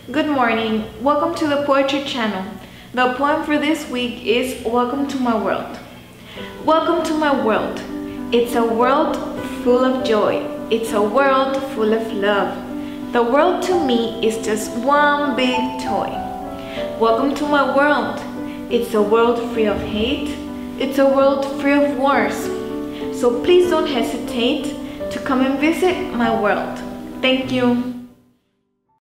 Good morning. Welcome to the Poetry Channel. The poem for this week is Welcome to My World. Welcome to my world. It's a world full of joy. It's a world full of love. The world to me is just one big toy. Welcome to my world. It's a world free of hate. It's a world free of wars. So please don't hesitate to come and visit my world. Thank you.